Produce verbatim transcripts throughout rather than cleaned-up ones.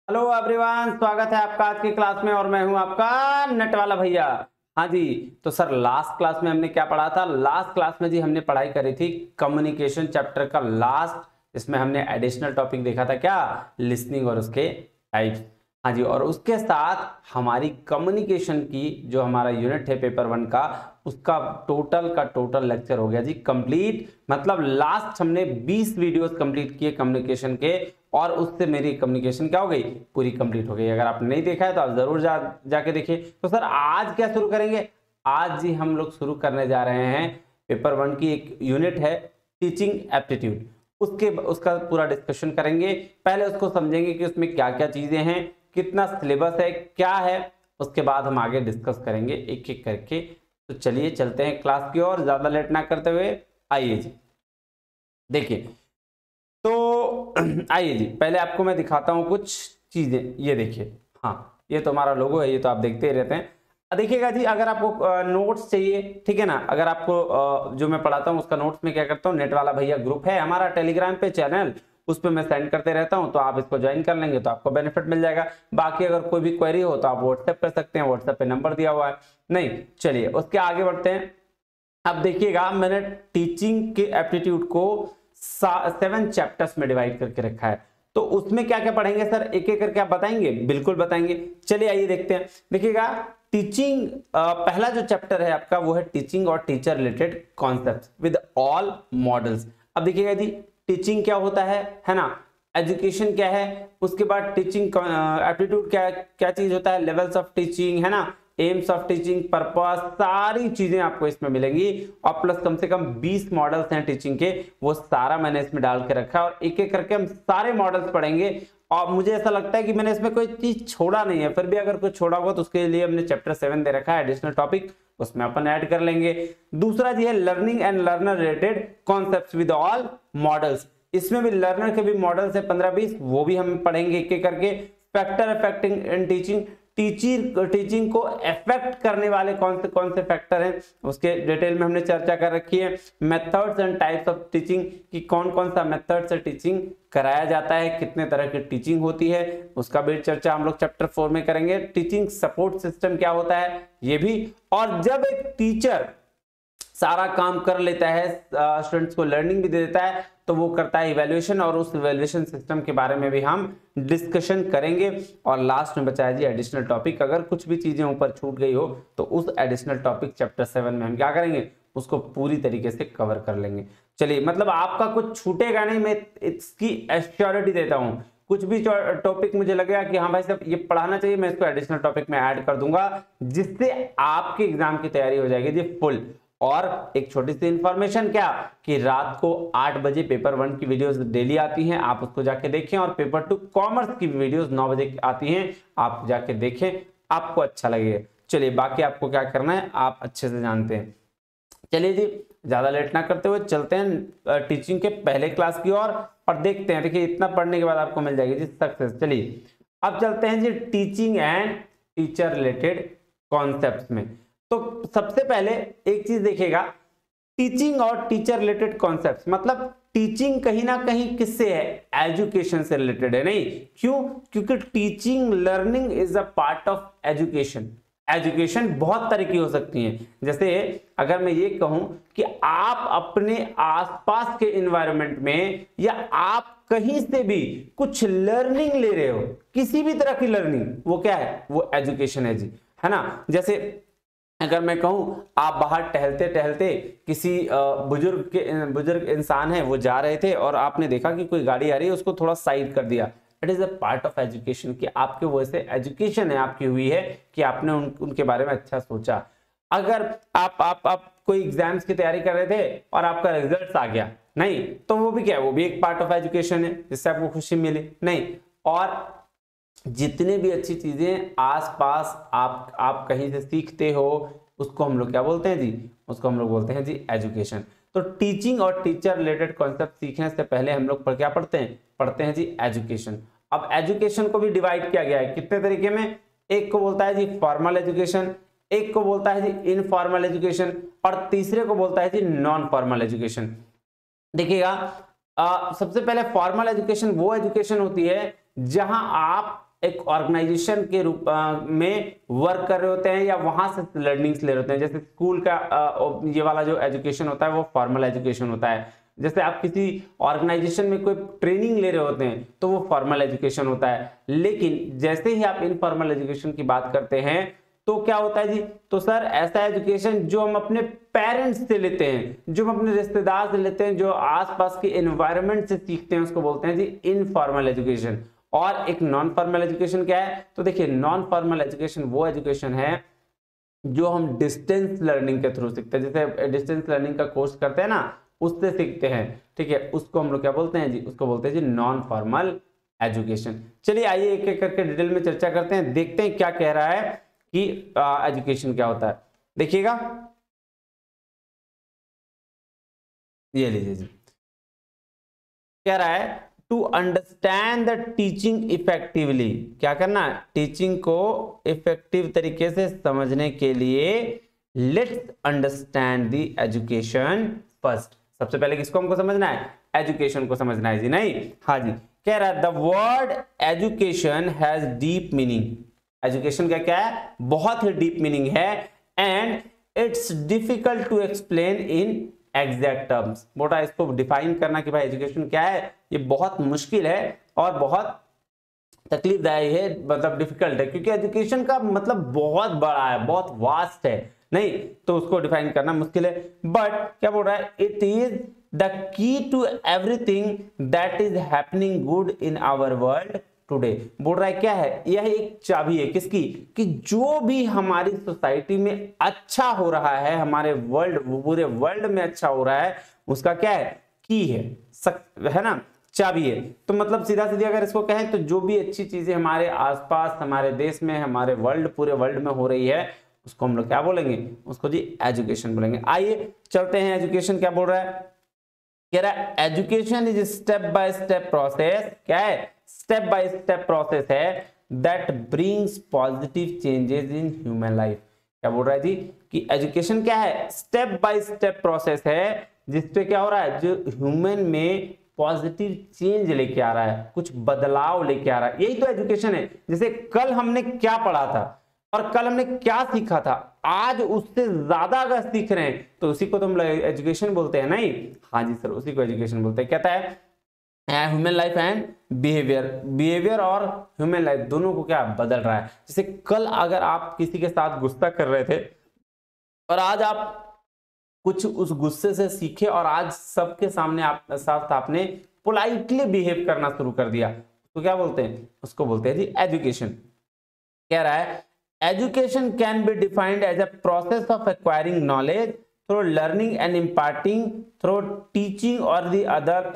Hello everyone, स्वागत है आपका आज की क्लास में और मैं हूं आपका नेट वाला भैया। हाँ जी, तो सर लास्ट क्लास में हमने क्या पढ़ा था? लास्ट क्लास में जी हमने पढ़ाई करी थी कम्युनिकेशन चैप्टर का लास्ट। इसमें हमने एडिशनल टॉपिक देखा था, क्या? लिसनिंग और उसके टाइप्स। हाँ जी, और उसके साथ हमारी कम्युनिकेशन की जो हमारा यूनिट है पेपर वन का, उसका टोटल का टोटल लेक्चर हो गया जी कंप्लीट। मतलब लास्ट हमने बीस वीडियोस कंप्लीट किए कम्युनिकेशन के, और उससे मेरी कम्युनिकेशन क्या हो गई? पूरी कंप्लीट हो गई। अगर आपने नहीं देखा है तो आप जरूर जा जाके देखिए। तो सर आज क्या शुरू करेंगे? आज जी हम लोग शुरू करने जा रहे हैं पेपर वन की एक यूनिट है टीचिंग एप्टीट्यूड। उसके उसका पूरा डिस्कशन करेंगे। पहले उसको समझेंगे कि उसमें क्या क्या चीजें हैं, कितना सिलेबस है, क्या है। उसके बाद हम आगे डिस्कस करेंगे एक एक करके। तो चलिए चलते हैं क्लास की ओर, ज्यादा लेट ना करते हुए। आइए जी, देखिए। तो आइए जी, पहले आपको मैं दिखाता हूं कुछ चीजें। ये देखिए, हाँ ये तो हमारा लोगो है, ये तो आप देखते ही रहते हैं। देखिएगा जी, अगर आपको नोट्स चाहिए, ठीक है ना, अगर आपको जो मैं पढ़ाता हूँ उसका नोट्स में क्या करता हूँ, नेट वाला भैया ग्रुप है हमारा टेलीग्राम पे चैनल, उस पर मैं सेंड करते रहता हूँ। तो आप इसको ज्वाइन कर लेंगे तो आपको बेनिफिट मिल जाएगा। बाकी अगर कोई भी क्वेरी हो तो आप व्हाट्सएप कर सकते हैं, व्हाट्सएप पे नंबर दिया हुआ है। नहीं, चलिए उसके आगे बढ़ते हैं। अब देखिएगा, मैंने टीचिंग के एप्टीट्यूड को सेवन चैप्टर्स में डिवाइड करके रखा है। तो उसमें क्या क्या पढ़ेंगे सर, एक एक करके आप बताएंगे? बिल्कुल बताएंगे। चलिए आइए देखते हैं। देखिएगा, टीचिंग पहला जो चैप्टर है आपका वो है टीचिंग और teacher related concepts with all models. अब देखिएगा जी, टीचिंग क्या होता है है ना, एजुकेशन क्या है, उसके बाद टीचिंग एप्टीट्यूड क्या क्या चीज होता है, लेवल्स ऑफ टीचिंग है ना, एम्स ऑफ टीचिंग, पर्पस, सारी चीजें आपको इसमें मिलेंगी। और प्लस कम से कम बीस मॉडल्स हैं टीचिंग के, वो सारा मैंने इसमें डाल के रखा है और एक एक करके हम सारे मॉडल्स पढ़ेंगे। और मुझे ऐसा लगता है कि मैंने इसमें कोई चीज छोड़ा नहीं है, फिर भी अगर कुछ छोड़ा होगा तो उसके लिए हमने चैप्टर सेवन दे रखा है एडिशनल टॉपिक, उसमें अपन ऐड कर लेंगे। दूसरा जी है learning and learner related concepts with all models. इसमें भी लर्नर के भी मॉडल्स है पंद्रह बीस, वो भी हम पढ़ेंगे एक एक करके। Factor affecting in teaching, teaching teaching को इफेक्ट करने वाले कौन से कौन से फैक्टर हैं, उसके डिटेल में हमने चर्चा कर रखी है। Methods and types of teaching, कि कौन कौन सा मेथड से टीचिंग कराया जाता है, कितने तरह की टीचिंग होती है, उसका भी चर्चा हम लोग चैप्टर फोर में करेंगे। टीचिंग सपोर्ट सिस्टम क्या होता है ये भी। और जब एक टीचर सारा काम कर लेता है, स्टूडेंट्स को लर्निंग भी दे देता है, तो वो करता है इवैल्यूएशन, और उस इवैल्यूएशन सिस्टम के बारे में भी हम डिस्कशन करेंगे। और लास्ट में बचा है जी एडिशनल टॉपिक। अगर कुछ भी चीजें ऊपर छूट गई हो तो उस एडिशनल टॉपिक चैप्टर सेवन में हम क्या करेंगे, उसको पूरी तरीके से कवर कर लेंगे। चलिए, मतलब आपका कुछ छूटेगा नहीं, मैं इसकी एश्योरिटी देता हूं। कुछ भी टॉपिक मुझे लगेगा कि हाँ भाई साहब ये पढ़ाना चाहिए, मैं इसको एडिशनल टॉपिक में ऐड कर दूंगा, जिससे आपके एग्जाम की तैयारी हो जाएगी जी फुल। और एक छोटी सी इंफॉर्मेशन, क्या कि रात को आठ बजे पेपर वन की वीडियोस डेली आती हैं, आप उसको जाके देखें। और पेपर टू कॉमर्स की वीडियोस नौ बजे आती हैं, आप जाके देखें, आपको अच्छा लगेगा। चलिए, बाकी आपको क्या करना है आप अच्छे से जानते हैं। चलिए जी, ज्यादा लेट ना करते हुए चलते हैं टीचिंग के पहले क्लास की ओर और, और देखते हैं। देखिए, इतना पढ़ने के बाद आपको मिल जाएगी जी सक्सेस। चलिए अब चलते हैं जी teaching and teacher related concepts में। तो सबसे पहले एक चीज देखिएगा, टीचिंग और टीचर रिलेटेड कॉन्सेप्ट्स, मतलब टीचिंग कहीं ना कहीं किससे है, एजुकेशन से रिलेटेड है। नहीं, क्यों? क्योंकि teaching learning is a part of education. Education बहुत तरह की हो सकती है। जैसे अगर मैं ये कहूं कि आप अपने आसपास के एनवायरनमेंट में, या आप कहीं से भी कुछ लर्निंग ले रहे हो, किसी भी तरह की लर्निंग, वो क्या है? वो एजुकेशन है जी, है ना। जैसे अगर मैं कहूं, आप बाहर टहलते टहलते किसी बुजुर्ग के बुजुर्ग इंसान है, वो जा रहे थे और आपने देखा कि कोई गाड़ी आ रही है, उसको थोड़ा साइड कर दिया। It is a part of education, कि आपके वजह से एजुकेशन है आपकी हुई है, कि आपने उन, उनके बारे में अच्छा सोचा। अगर आप आप आप कोई एग्जाम्स की तैयारी कर रहे थे और आपका रिजल्ट आ गया, नहीं, तो वो भी क्या है, वो भी एक पार्ट ऑफ एजुकेशन है, जिससे आपको खुशी मिली। नहीं, और जितने भी अच्छी चीजें आसपास आप आप कहीं से सीखते हो, उसको हम लोग क्या बोलते हैं जी, उसको हम लोग बोलते हैं जी एजुकेशन। तो टीचिंग और टीचर रिलेटेड कॉन्सेप्ट सीखने से पहले हम लोग पर क्या पढ़ते हैं, पढ़ते हैं जी एजुकेशन। अब एजुकेशन को भी डिवाइड किया गया है कितने तरीके में, एक को बोलता है जी फॉर्मल एजुकेशन, एक को बोलता है जी इनफॉर्मल एजुकेशन, और तीसरे को बोलता है जी नॉन फॉर्मल एजुकेशन। देखिएगा, सबसे पहले फॉर्मल एजुकेशन वो एजुकेशन होती है जहां आप एक ऑर्गेनाइजेशन के रूप में वर्क कर रहे होते हैं या वहां से लर्निंग्स ले रहे होते हैं। जैसे स्कूल का ये वाला जो एजुकेशन होता है वो फॉर्मल एजुकेशन होता है। जैसे आप किसी ऑर्गेनाइजेशन में कोई ट्रेनिंग ले रहे होते हैं तो वो फॉर्मल एजुकेशन होता है। लेकिन जैसे ही आप इनफॉर्मल एजुकेशन की बात करते हैं तो क्या होता है जी, तो सर ऐसा एजुकेशन जो हम अपने पेरेंट्स से लेते हैं, जो हम अपने रिश्तेदार से लेते हैं, जो आसपास के एनवायरनमेंट से सीखते हैं, उसको बोलते हैं जी इनफॉर्मल एजुकेशन। और एक नॉन फॉर्मल एजुकेशन क्या है, तो देखिए नॉन फॉर्मल एजुकेशन वो एजुकेशन है जो हम डिस्टेंस लर्निंग के थ्रू सीखते हैं। जैसे डिस्टेंस लर्निंग का कोर्स करते हैं ना, उससे सीखते हैं, ठीक है, उसको हम लोग क्या बोलते हैं जी, उसको बोलते हैं जी नॉन फॉर्मल एजुकेशन। चलिए आइए एक एक करके डिटेल में चर्चा करते हैं, देखते हैं क्या कह रहा है कि एजुकेशन क्या होता है। देखिएगा, ये लीजिए जी, कह रहा है to understand the teaching effectively, क्या करना, टीचिंग को इफेक्टिव तरीके से समझने के लिए let's understand the education first. सबसे पहले किसको हमको समझना है, एजुकेशन को समझना है जी, नहीं, हाँ जी, कह रहा है the word education has deep meaning. Education का क्या है, बहुत ही डीप मीनिंग है, and it's difficult to explain in exact terms. बोला इसको डिफाइन करना कि भाई एजुकेशन क्या है, ये बहुत मुश्किल है और बहुत तकलीफदायी है, मतलब डिफिकल्ट है, क्योंकि एजुकेशन का मतलब बहुत बड़ा है, बहुत वास्ट है, नहीं, तो उसको डिफाइन करना मुश्किल है। बट क्या बोल रहा है, it is the key to everything that is happening good in our world today. बोल रहा है क्या है, यह एक चाबी है किसकी, कि जो भी हमारी सोसाइटी में अच्छा हो रहा है, हमारे वर्ल्ड, पूरे वर्ल्ड में अच्छा हो रहा है, उसका क्या है, की है, सक, है ना, चाबी है। तो मतलब सीधा सीधा अगर इसको कहें तो जो भी अच्छी चीजें हमारे आसपास, हमारे देश में, हमारे वर्ल्ड, पूरे वर्ल्ड में हो रही है, उसको हम लोग क्या बोलेंगे, उसको जी एजुकेशन बोलेंगे। आइए चलते हैं, एजुकेशन क्या बोल रहा है, कह रहा है education is step by step process, क्या है, स्टेप बाय स्टेप प्रोसेस है that brings positive changes in human life. क्या बोल रहा है जी, कि एजुकेशन क्या है, स्टेप बाय स्टेप प्रोसेस है जिसपे क्या हो रहा है, जो ह्यूमन में पॉजिटिव चेंज लेके आ रहा है, कुछ बदलाव लेके आ रहा है, यही तो एजुकेशन है। जैसे कल हमने क्या पढ़ा था और कल हमने क्या सीखा था, आज उससे ज्यादा अगर सीख रहे हैं तो उसी को तो हम एजुकेशन बोलते हैं, नहीं, हाँ जी सर, उसी को एजुकेशन बोलते हैं। कहता है human life and behaviour, behaviour और ह्यूमन लाइफ दोनों को क्या बदल रहा है। जैसे कल अगर आप किसी के साथ गुस्सा कर रहे थे और आज आप कुछ उस गुस्से से सीखे और आज सबके सामने आप साथ आपने पोलाइटली बिहेव करना शुरू कर दिया, तो क्या बोलते हैं, उसको बोलते हैं जी एजुकेशन। कह रहा है education can be defined as a process of acquiring knowledge through learning and imparting through teaching और the other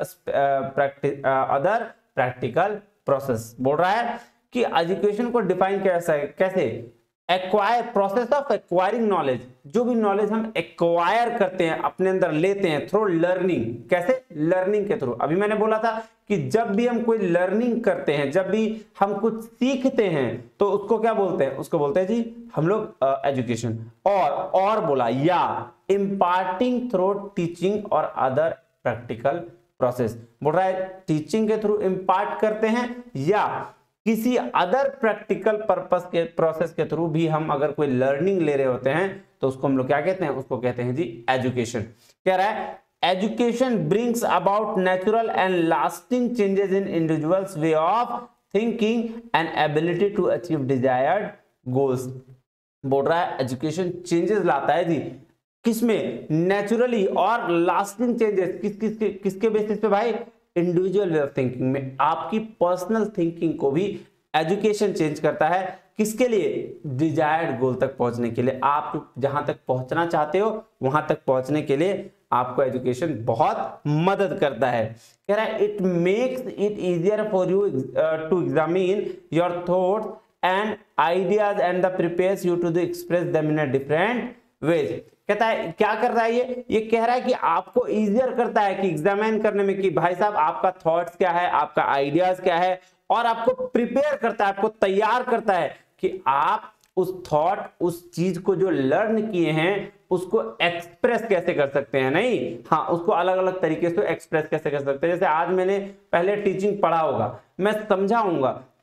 other practical process. बोल रहा है कि एजुकेशन को डिफाइन कैसे कैसे acquire, process of acquiring knowledge, जो भी नॉलेज हम एक्वायर करते हैं, अपने अंदर लेते हैं थ्रू लर्निंग, कैसे, लर्निंग के थ्रू। अभी मैंने बोला था कि जब भी हम कोई लर्निंग करते हैं, जब भी हम कुछ सीखते हैं तो उसको क्या बोलते हैं, उसको बोलते हैं जी हम लोग एजुकेशन। और और बोला या इम्पार्टिंग थ्रू टीचिंग और अदर प्रैक्टिकल प्रोसेस। बोल रहा है टीचिंग के थ्रू इम्पार्ट करते हैं या किसी अदर प्रैक्टिकल पर्पस के प्रोसेस के थ्रू भी हम अगर कोई लर्निंग ले रहे होते हैं तो उसको हम लोग क्या कहते हैं, उसको कहते हैं जी एजुकेशन। कह रहा है education brings about natural and lasting changes in individuals way of thinking and ability to achieve desired goals. बोल रहा है एजुकेशन चेंजेस लाता है जी, किसमें, नेचुरली, और लास्टिंग चेंजेस किस किस किसके बेसिस पे भाई, इंडिविजुअल वे ऑफ थिंकिंग में। आपकी पर्सनल थिंकिंग को भी एजुकेशन चेंज करता है, किसके लिए, डिजायर्ड गोल तक पहुंचने के लिए। आप जहां तक पहुंचना चाहते हो वहां तक पहुंचने के लिए आपको एजुकेशन बहुत मदद करता है। कह रहा है it makes it easier for you to examine your thoughts and ideas and the prepares you to express them in a different ways. कहता है क्या कर रहा है ये ये कह रहा है कि आपको इजियर करता है कि एग्जामिन करने में कि भाई साहब आपका थॉट्स क्या है, आपका आइडियाज क्या है, और आपको प्रिपेयर करता है, आपको तैयार करता है कि आप उस थॉट, उस चीज को जो लर्न किए हैं उसको एक्सप्रेस कैसे कर सकते हैं, नहीं, हाँ, उसको अलग अलग तरीके से एक्सप्रेस कैसे कर सकते हैं। जैसे आज मैंने पहले टीचिंग पढ़ा होगा, मैं समझाऊंगा,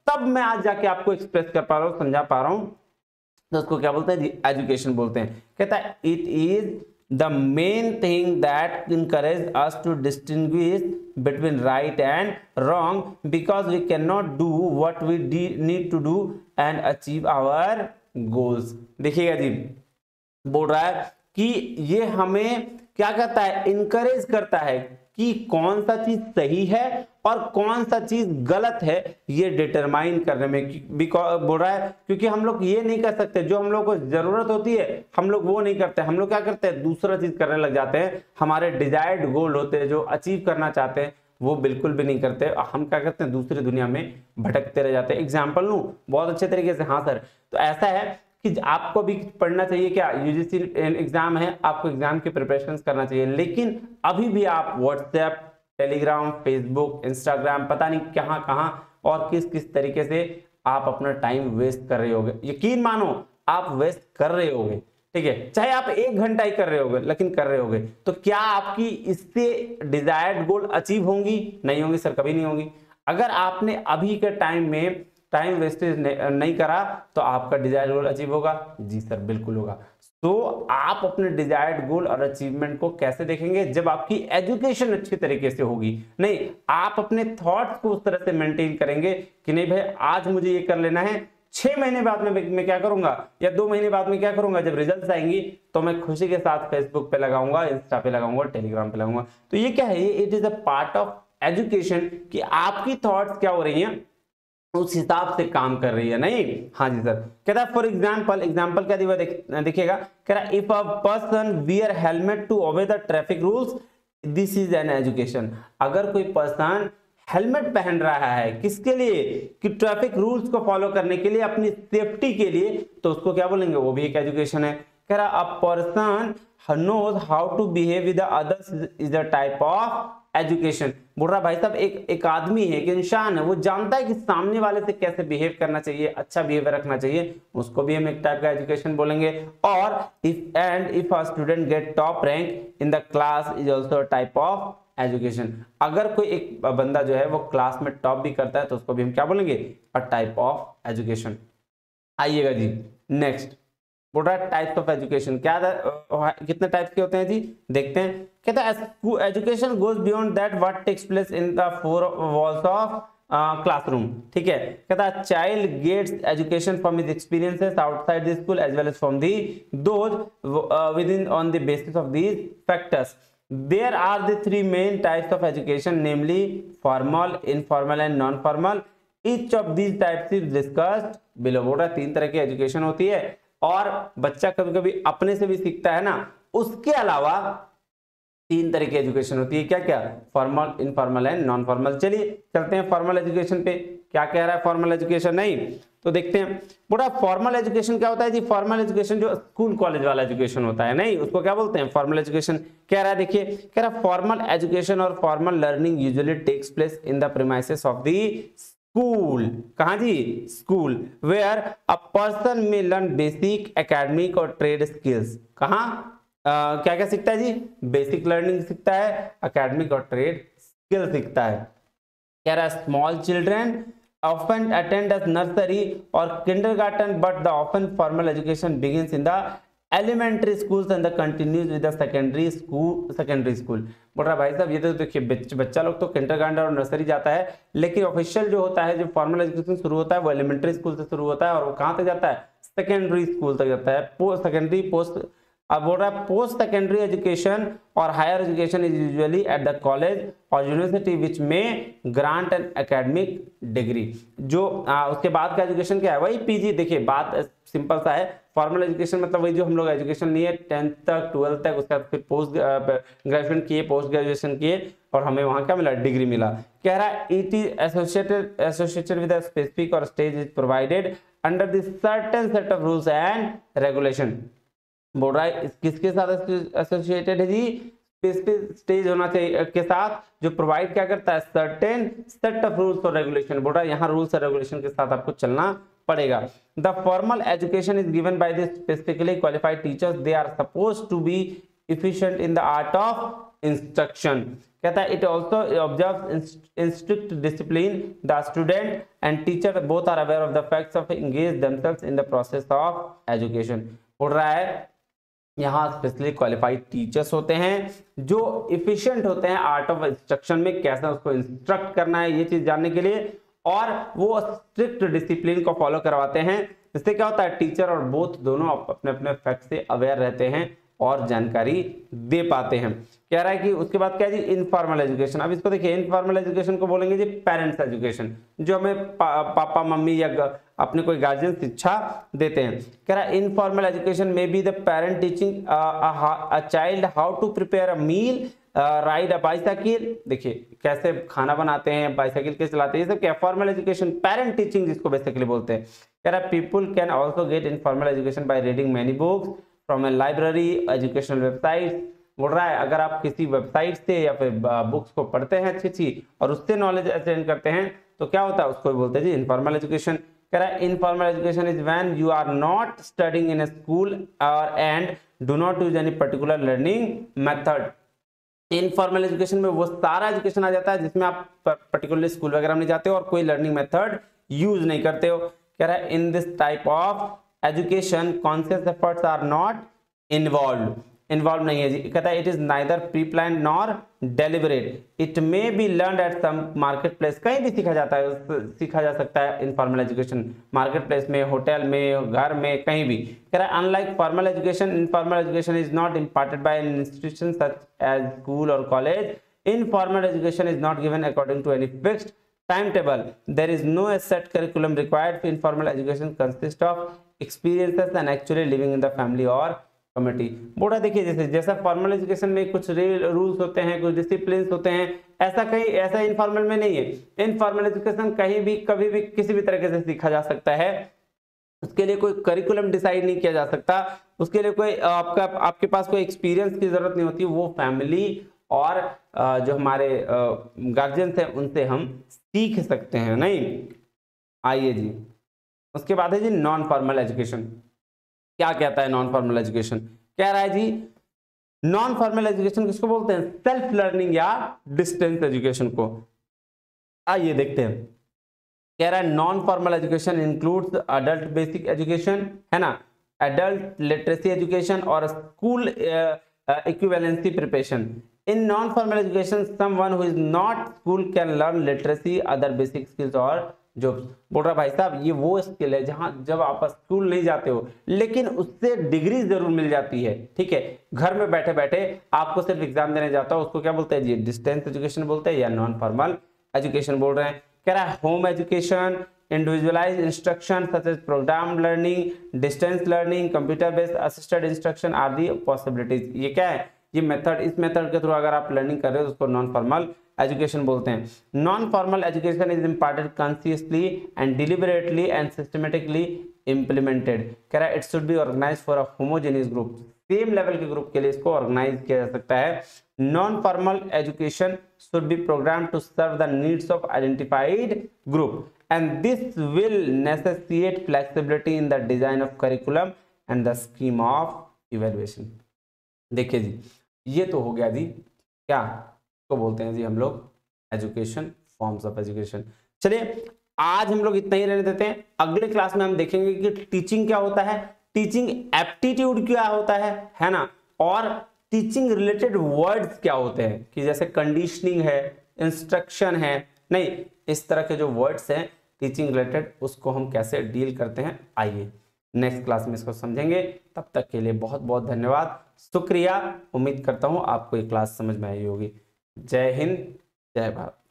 तब मैं आज जाके आपको एक्सप्रेस कर पा रहा हूँ, समझा पा रहा हूँ, तो उसको क्या बोलते हैं जी, एजुकेशन बोलते हैं। कहता है it is the main thing that encourage us to distinguish between right and wrong because we can not do what we need to do and achieve our goals. देखिएगा जी, बोल रहा है कि ये हमें क्या करता है, इनकरेज करता है कि कौन सा चीज सही है और कौन सा चीज गलत है ये डिटरमाइन करने में। बिकॉज बोल रहा है क्योंकि हम लोग ये नहीं कर सकते, जो हम लोग को जरूरत होती है हम लोग वो नहीं करते, हम लोग क्या करते हैं, दूसरा चीज करने लग जाते हैं। हमारे डिजायर्ड गोल होते हैं जो अचीव करना चाहते हैं वो बिल्कुल भी नहीं करते, हम क्या करते हैं, दूसरी दुनिया में भटकते रह जाते हैं। एग्जाम्पल लूं बहुत अच्छे तरीके से, हाँ सर, तो ऐसा है कि आपको भी पढ़ना चाहिए, क्या यूजीसी एग्जाम है, आपको एग्जाम की प्रिपरेशन करना चाहिए, लेकिन अभी भी आप व्हाट्सएप, टेलीग्राम, फेसबुक, इंस्टाग्राम, पता नहीं कहां कहां और किस किस तरीके से आप अपना टाइम वेस्ट कर रहे होगे। यकीन मानो आप वेस्ट कर रहे होगे, ठीक है, चाहे आप एक घंटा ही कर रहे होगे लेकिन कर रहे होगे। तो क्या आपकी इससे डिजायर्ड गोल अचीव होंगी? नहीं होंगी सर, कभी नहीं होंगी। अगर आपने अभी के टाइम में टाइम वेस्टेज नहीं करा तो आपका डिजायर्ड गोल अचीव होगा? जी सर, बिल्कुल होगा। तो आप अपने डिजायर्ड गोल और अचीवमेंट को कैसे देखेंगे? जब आपकी एजुकेशन अच्छी तरीके से होगी। नहीं, आप अपने थॉट्स को उस तरह से मेंटेन करेंगे कि नहीं भाई आज मुझे ये कर लेना है, छह महीने बाद में मैं क्या करूंगा या दो महीने बाद में क्या करूंगा, जब रिजल्ट्स आएंगी तो मैं खुशी के साथ फेसबुक पे लगाऊंगा, इंस्टा पे लगाऊंगा, टेलीग्राम पे लगाऊंगा। तो ये क्या है, ये it is a part of education कि आपकी थॉट्स क्या हो रही हैं, उस हिसाब से काम कर रही है। नहीं, हाँ जी सर। कहता है फॉर एग्जाम्पल, एग्जाम्पल क्या दिया देखिएगा, कह रहा if a person wear helmet to obey the traffic rules this is an education. अगर कोई पर्सन हेलमेट पहन रहा है किसके लिए, कि ट्रैफिक रूल्स को फॉलो करने के लिए, अपनी सेफ्टी के लिए, तो उसको क्या बोलेंगे, वो भी एक एजुकेशन है। कह रहा a person knows how to behave with the others is a type of education. बोल रहा भाई साहब एक एक आदमी है, एक इंसान है, वो जानता है कि सामने वाले से कैसे बिहेव करना चाहिए, अच्छा बिहेवियर रखना चाहिए, उसको भी हम एक टाइप का एजुकेशन बोलेंगे। और if and if a student get top rank in the class is also a type of education. अगर कोई एक बंदा जो है वो क्लास में टॉप भी करता है तो उसको भी हम क्या बोलेंगे, अ टाइप ऑफ एजुकेशन। आइएगा जी नेक्स्ट, बोल रहा है टाइप्स ऑफ एजुकेशन क्या है, कितने टाइप्स के होते हैं जी, देखते हैं। कहता है education goes beyond that what takes place in the four walls of classroom. ठीक है, कहता है child gets education from his experiences outside the school as well as from the those within on the basis of these factors. There are the three main types of education, namely formal, informal and non-formal. Each of these types is discussed below. बोल रहा है तीन तरह की education होती है और बच्चा कभी कभी अपने से भी सीखता है ना, उसके अलावा तीन तरह की एजुकेशन होती है। क्या क्या, formal, informal and non formal. चलिए चलते हैं फॉर्मल एजुकेशन पे, क्या कह रहा है फॉर्मल एजुकेशन, नहीं तो देखते हैं। बोला फॉर्मल एजुकेशन क्या होता है जी, फॉर्मल एजुकेशन जो स्कूल कॉलेज वाला एजुकेशन होता है, नहीं उसको क्या बोलते हैं, फॉर्मल एजुकेशन। कह रहा है देखिए, कह रहा है फॉर्मल एजुकेशन और formal learning usually takes place in the premises of the school. कहां जी, school, where a person may learn basic academic और ट्रेड स्किल्स। कहां Uh, क्या क्या सीखता है जी, बेसिक लर्निंग सीखता है, एकेडमिक और ट्रेड स्किल सीखता है। कह रहा है small children often attend as nursery or kindergarten but the often formal education begins in the elementary schools and the continues with the secondary school secondary school। बोल रहा भाई साहब ये तो देखिए बच्चा लोग तो किंडरगार्टन और नर्सरी जाता है, लेकिन ऑफिशियल जो होता है, जो फॉर्मल एजुकेशन शुरू होता है वो एलिमेंट्री स्कूल से शुरू होता है और वो कहां तक जाता है, सेकेंडरी स्कूल तक जाता है, पोस्ट सेकेंडरी पोस्ट। अब बोल रहा है पोस्ट सेकेंडरी एजुकेशन और higher education is usually at the college और university which may grant and academic degree. जो आ, उसके बाद का एजुकेशन क्या है, वही पीजी। देखिए बात सिंपल सा है, फॉर्मल एजुकेशन मतलब वही जो हम लोग एजुकेशन लिए टेंथ तक ट्वेल्थ तक, उसका फिर पोस्ट ग्रेजुएशन किए, पोस्ट ग्रेजुएशन किए और हमें वहां क्या मिला, डिग्री मिला। कह रहा है it is associated associated with a specific और stage is provided under the certain set of rules and regulation. बोल रहा है किसके साथ एसोसिएटेड है जी, स्पेसिफिक स्टेज होना चाहिए के साथ, जो प्रोवाइड क्या करता है, सर्टेन सेट ऑफ रूल्स और रेगुलेशन। बोल रहा है यहाँ रूल्स और रेगुलेशन के साथ आपको चलना पड़ेगा। The formal education is given by the specifically qualified teachers, they are supposed to be efficient in the art of instruction. कहता है it also observe strict discipline, the student and teacher both are aware of the facts of engage themselves in the process of education. बोल रहा है यहाँ specially qualified teachers होते हैं जो efficient होते हैं आर्ट ऑफ इंस्ट्रक्शन में, कैसे उसको इंस्ट्रक्ट करना है ये चीज जानने के लिए, और वो स्ट्रिक्ट डिसिप्लिन को फॉलो करवाते हैं। इससे क्या होता है टीचर और बोथ दोनों अपने अपने फैक्ट से अवेयर रहते हैं और जानकारी दे पाते हैं। कह रहा है कि उसके बाद क्या जी इनफॉर्मल एजुकेशन। अब इसको देखिए इनफॉर्मल एजुकेशन को बोलेंगे जी पेरेंट्स एजुकेशन, जो हमें पा, पापा मम्मी या अपने कोई गार्जियन शिक्षा देते हैं। कह रहा है इनफॉर्मल एजुकेशन में be the parent teaching a child how to prepare a meal, ride a bicycle, देखिए कैसे खाना बनाते हैं, बाइसाइकिल कैसे चलाते हैं, ये सब क्या फॉर्मल एजुकेशन, पेरेंट टीचिंग जिसको बेसिकली बोलते हैं। कह रहा है people can also get informal education by reading many books from a library, educational website. बोल रहा है अगर आप किसी वेबसाइट से या फिर बुक्स को पढ़ते हैं अच्छी अच्छी और उससे नॉलेज अटेन करते हैं तो क्या होता है उसको बोलते हैं जी इनफॉर्मल एजुकेशन। कह रहा है informal education is when you are not studying in a school और and do not use any particular learning method. Informal education में वो सारा एजुकेशन आ जाता है जिसमें आप पर्टिकुलरली स्कूल वगैरह में नहीं जाते हो और कोई लर्निंग मेथड यूज नहीं करते हो। कह रहा है in this type of education conscious efforts are not involve, involve नहीं है जी। कहता है it is neither pre plan nor deliberate, it may be learn at some market place, कहीं भी सीखा जाता है, सीखा जा सकता है इनफॉर्मल एजुकेशन, मार्केट प्लेस में, होटल में, घर में, कहीं भी। कह रहा है unlike formal education, informal education is not imparted by an institution such as school और college. Informal education is not given according to any fixed timetable, there is no set curriculum required for informal education, consist of experiences and actually living in the family or community। बोला देखिए जैसे जैसा formal education में कुछ rules होते हैं, कुछ discipline होते हैं, ऐसा कहीं ऐसा इनफॉर्मल में नहीं है। इनफॉर्मल एजुकेशन कहीं भी कभी भी किसी भी तरीके से सीखा जा सकता है, उसके लिए कोई करिकुलम डिसाइड नहीं किया जा सकता, उसके लिए कोई आपका आपके पास कोई एक्सपीरियंस की जरूरत नहीं होती, वो फैमिली और जो हमारे गार्जियंस हैं उनसे हम सीख सकते हैं। नहीं आइए जी उसके बाद है जी नॉन फॉर्मल एजुकेशन। क्या कहता है नॉन फॉर्मल एजुकेशन? कह रहा है जी नॉन फॉर्मल एजुकेशन किसको बोलते हैं? सेल्फ लर्निंग या डिस्टेंस एजुकेशन को। आइए देखते हैं। कह रहा है non formal education includes adult basic education, है ना, एडल्ट लिटरेसी एजुकेशन और school equivalency preparation. In non-formal education, someone who is not school can learn literacy, other basic skills और jobs। बोल रहा भाई साहब ये वो स्किल है जहां जब आप स्कूल नहीं जाते हो लेकिन उससे डिग्री जरूर मिल जाती है, ठीक है, घर में बैठे बैठे आपको सिर्फ एग्जाम देने जाता हो, उसको क्या बोलते हैं जी डिस्टेंस एजुकेशन बोलते हैं या नॉन फॉर्मल एजुकेशन बोल रहे हैं। कह रहा है home education, individualized instruction such as program learning, distance learning, computer based assisted instruction are the possibilities. ये क्या है? ये मेथड, इस मेथड के थ्रू अगर आप लर्निंग कर रहे हो तो उसको नॉन फॉर्मल एजुकेशन बोलते हैं। Non formal education is imparted consciously and deliberately and systematically implemented. कह रहा है it should be organized for a homogeneous group, same level के ग्रुप के लिए इसको ऑर्गेनाइज किया जा सकता है। Non formal education should be program to serve the needs of identified group and this will necessitate flexibility in the design of curriculum and the scheme of evaluation. देखिए जी ये तो हो गया जी क्या को बोलते हैं जी हम लोग एजुकेशन, फॉर्म्स ऑफ एजुकेशन। चलिए आज हम लोग इतना ही रहने देते हैं। अगले क्लास में हम देखेंगे कि टीचिंग क्या होता है, टीचिंग एप्टीट्यूड क्या होता है है ना, और टीचिंग रिलेटेड वर्ड्स क्या होते हैं, कि जैसे कंडीशनिंग है, इंस्ट्रक्शन है, नहीं इस तरह के जो वर्ड्स हैं टीचिंग रिलेटेड उसको हम कैसे डील करते हैं। आइए नेक्स्ट क्लास में इसको समझेंगे। तब तक के लिए बहुत बहुत धन्यवाद, शुक्रिया। उम्मीद करता हूं आपको ये क्लास समझ में आई होगी। जय हिंद, जय भारत।